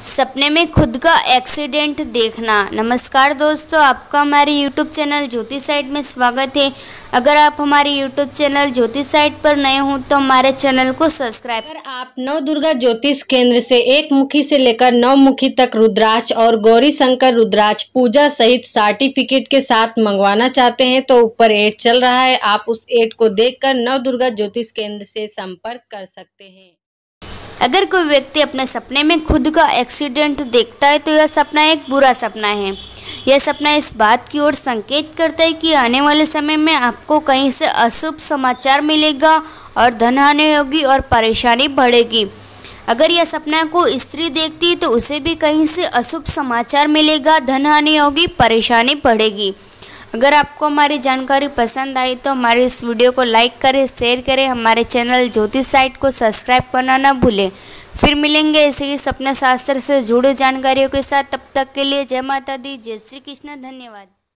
सपने में खुद का एक्सीडेंट देखना। नमस्कार दोस्तों, आपका हमारे YouTube चैनल ज्योतिष साइट में स्वागत है। अगर आप हमारे YouTube चैनल ज्योतिष साइट पर नए हों तो हमारे चैनल को सब्सक्राइब। अगर आप नवदुर्गा ज्योतिष केंद्र से एक मुखी से लेकर 9 मुखी तक रुद्राक्ष और गौरी शंकर रुद्राक्ष पूजा सहित सर्टिफिकेट के साथ मंगवाना चाहते हैं तो ऊपर ऐड चल रहा है, आप उस ऐड को देखकर नवदुर्गा ज्योतिष केंद्र से संपर्क कर सकते हैं। अगर कोई व्यक्ति अपने सपने में खुद का एक्सीडेंट देखता है तो यह सपना एक बुरा सपना है। यह सपना इस बात की ओर संकेत करता है कि आने वाले समय में आपको कहीं से अशुभ समाचार मिलेगा और धन हानि होगी और परेशानी बढ़ेगी। अगर यह सपना को स्त्री देखती है तो उसे भी कहीं से अशुभ समाचार मिलेगा, धन हानि होगी, परेशानी बढ़ेगी। अगर आपको हमारी जानकारी पसंद आई तो हमारे इस वीडियो को लाइक करें, शेयर करें, हमारे चैनल ज्योतिष साइट को सब्सक्राइब करना ना भूलें। फिर मिलेंगे ऐसे ही सपना शास्त्र से जुड़े जानकारियों के साथ। तब तक के लिए जय माता दी, जय श्री कृष्ण, धन्यवाद।